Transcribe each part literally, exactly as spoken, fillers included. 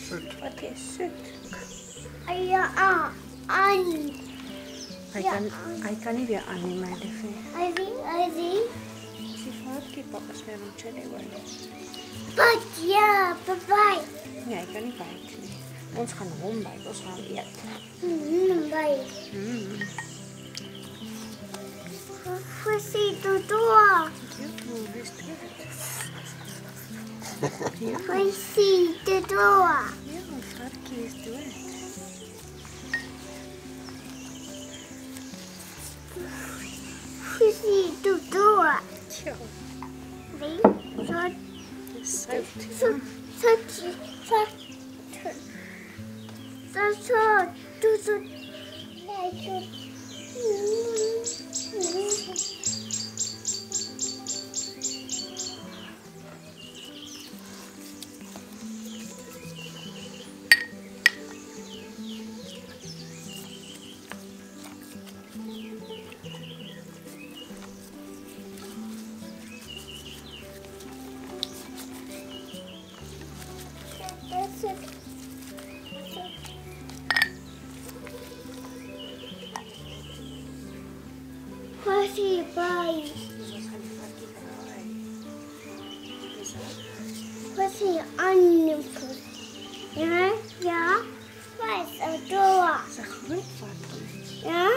Sødt. Og det er sødt. Ja, an. Aikan, aikan ibi ani malife. Ivy, Ivy. Si fatki papas meron chile wala. But yeah, bye-bye. Ja, aikan ibi aikni. Ons gaan hombij, ons gaan eten. Mm, bye. Mm. Pussy the door. Beautiful, this good. Pussy the door. Ja, fatki is doet. Pussy the door. Ja. Nee, zo, Det is zout. zo, zo, zo, zo, zo, doe zo, nee, zo. That's it. Pussy, bye. Pussy, onion. Ja, ja. Waar is de door? Dat is een groot fatki. Ja.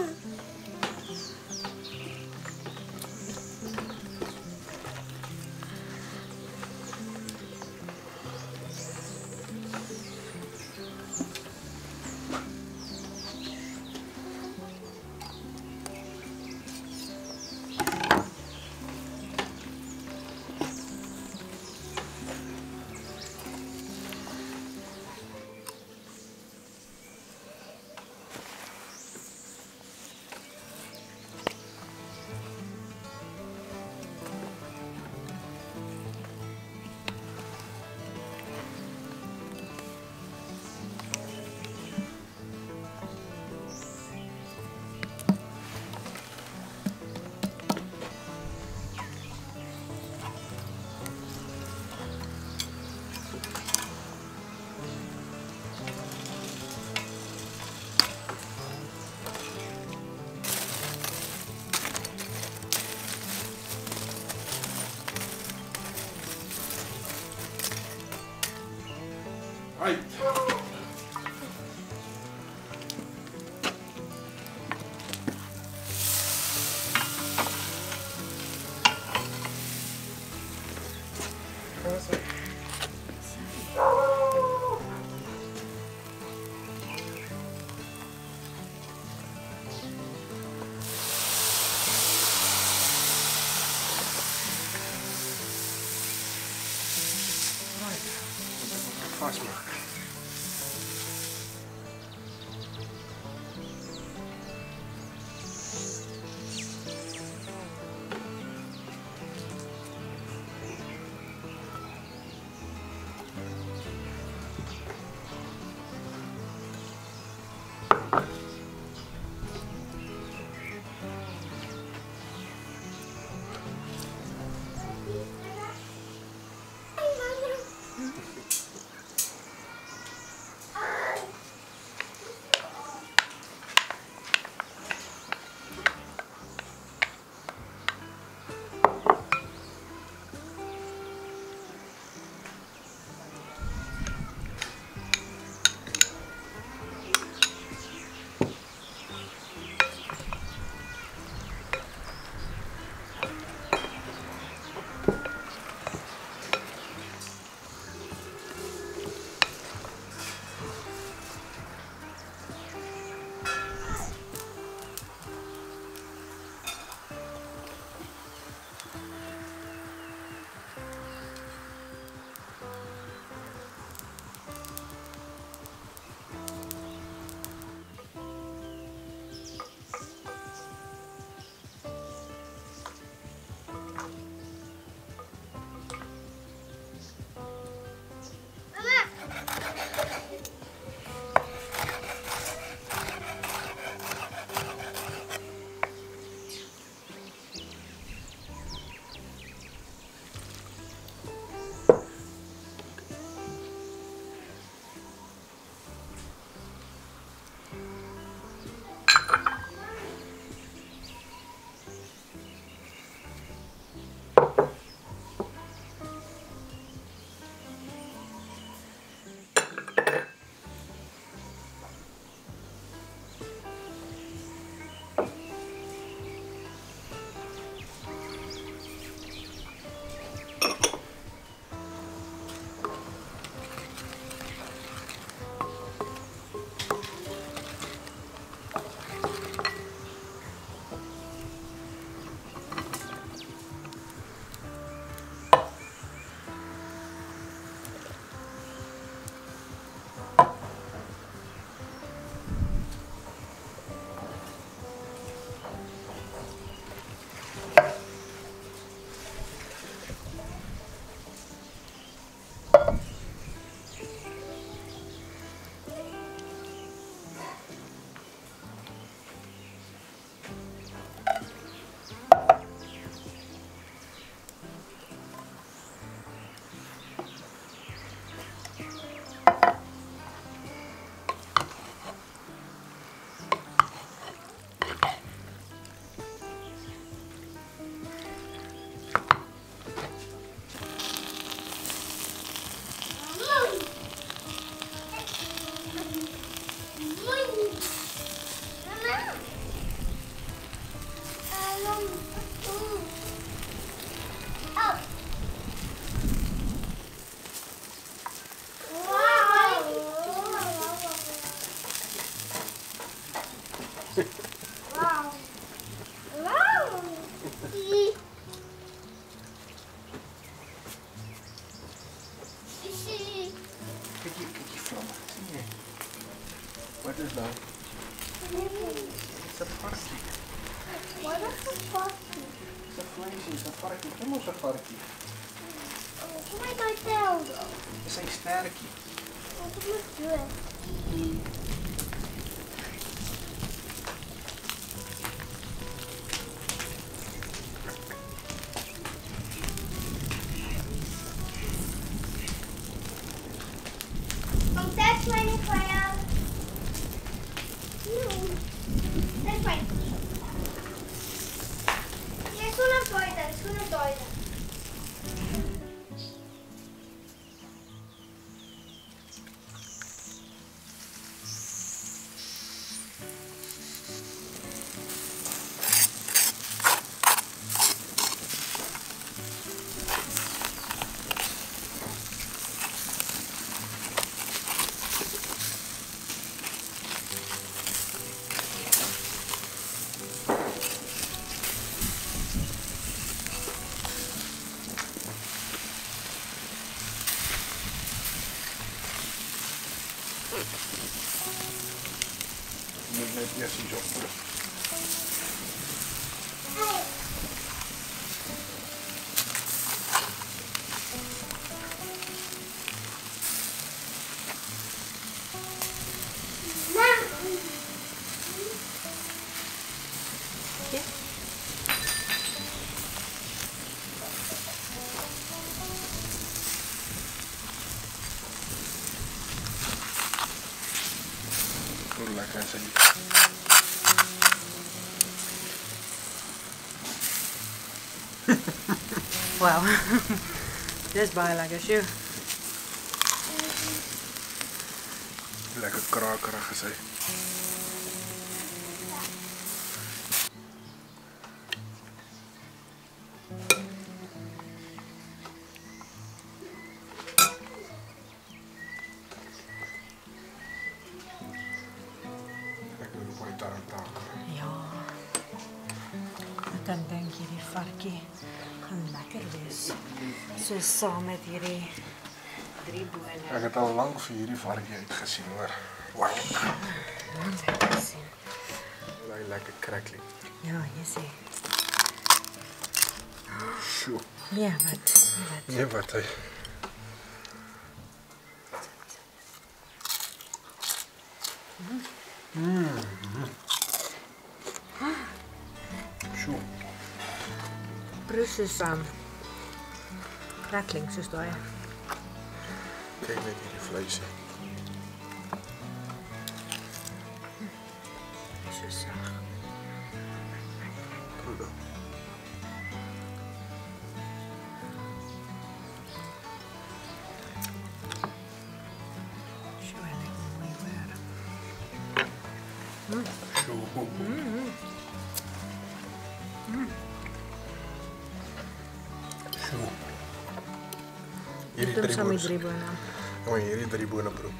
Right. Perfect. Fast maken. Wow. Wow. Zie. Zie. Kijk hier, kijk hier vlammen. Zie je? Wat is dat? Het is een varkje. Wat is een varkje? Het is een vleesje, het is een varkje. Kom ons een varkje. Oh, my my tail though. Het is een sterkje. Wat moet ik doen? Kom, that's my fire. No. That's fine. Yeah, it's gonna die then. It's gonna die then. Je moet net eerst iets op. Hoe lekker is die? Wow. Dis baie lekker, sjoe. Lekker krakerig is hy. Ek wil nog baie tarantaka. Ja. Ek dan dink hierdie varkie gaan lekker wees. So saam met hierdie drie bone. Ek het al lank vir hierdie varkie uitgesien hoor. Wow. Lekker sien. Daai lekker crackling. Ja, jy sê. Sjoe. Ja, wat? Wat? Nee, wat hy. Mmm. Sjoe. Proes is um, crackling soos daai. Kyk net hierdie vleisie. So sag. Goed dan. So lekker mooi weer. Sjoe. Sjoe. Hierdie Dit is drie saam met bone. drie bone. Ja, maar hierdie drie bone bro.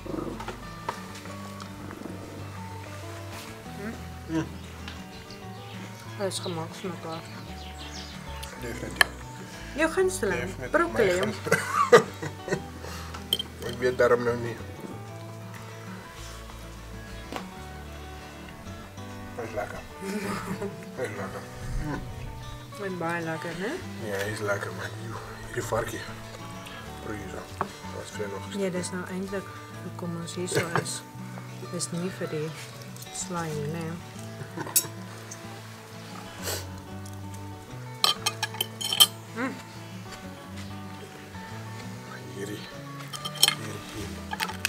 Dit is gemaak vir mekaar. Definitief. Jou gunsteling, Definitief broccoli. my gunsteling. Ek weet daarom nou nie. Hy is lekker. Hy is lekker. En baie lekker, né? Ja, hy is lekker man. Hierdie varkie. Proe hier zo. Wat veel nog Ja, dis nou eintlik hoekom ons hier so is. Dis nie vir die slime, né? Hierdie. Hierdie. Hierdie.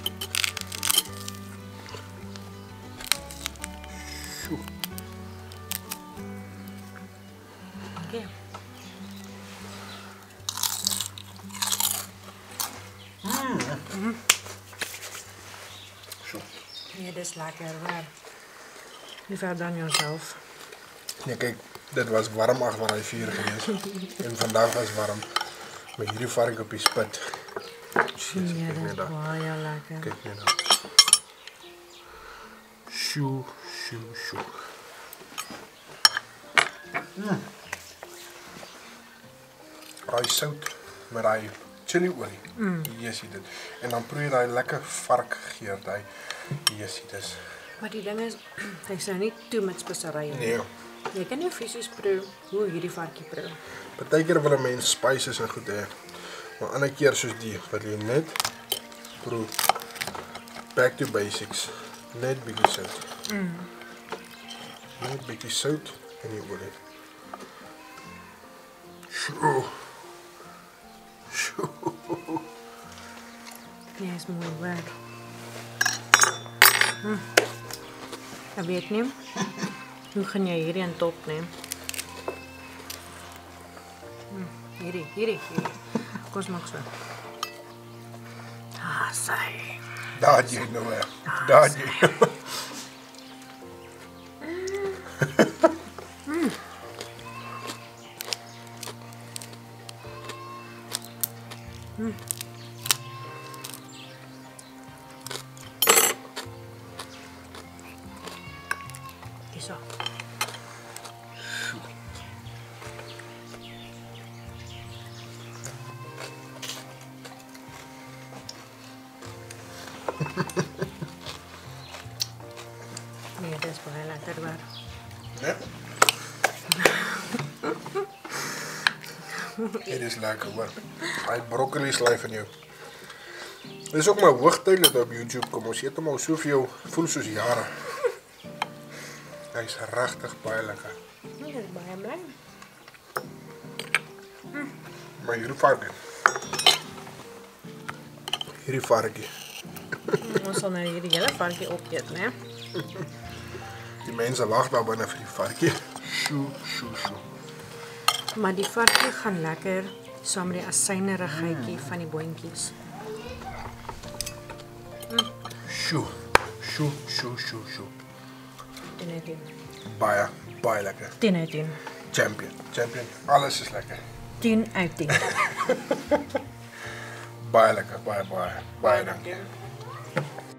Sjoe. Okay. Mm. Sjoe. Ja, dis lekker, maar nie ver dan jouself. Ja, kijk, dit was warm achter die vuur geweest. En vandaag was warm. Maar hierdie vark op die spit. Jezus, Ja, kijk dis net daar. baie lekker. Kijk net daar. Sjoe, sjoe, sjoe. Daai sout met daai chili olie. Mm. Yesie dit. En dan proe jy daai lekker varkgeur, daai yesie dis. Maar die ding is, hy's nou nie toe met speserye nie. Nee. Jy kan nie fisies proe hoe hierdie varkie proe. Partykeer wil 'n mens spices en goed hê. Maar ander keer soos die wat jy net proe. Back to basics. Net bietjie sout. Mm. Net bietjie sout en die olie. Sjoe. Sjoe. Ja, is mooi hoor. Hm. Ek weet nie, hoe gaan jy hierdie aan top neem? Hm. Hierdie, hierdie, hierdie. Kom ons maak so. Ah, sy. Daar jy nou hè. Daar jy. Zo. Nee, dat is baie lekker waar. Ja? Dit is lekker hoor. Hy broccoli slyf in jou. Dit is ook my hoogtyd dat op YouTube kom. Ons eet hom al soveel, voel soos jare. Hy is regtig baie lekker. Dit is baie bly. Maar hierdie varkie. Hierdie varkie. Ons sal nou hierdie hele varkie opeet, né? Die mense wag daar binne vir die varkie. Sjoe, sjoe, sjoe. Maar die varkie gaan lekker saam met die asynerigheidjie van die boontjies. Sjoe, sjoe, sjoe, sjoe, sjoe. tien uit tien. Baie, baie lekker. tien uit tien. Champion, champion. Alles is lekker. tien uit tien. Baie lekker, baie, baie, baie dankie.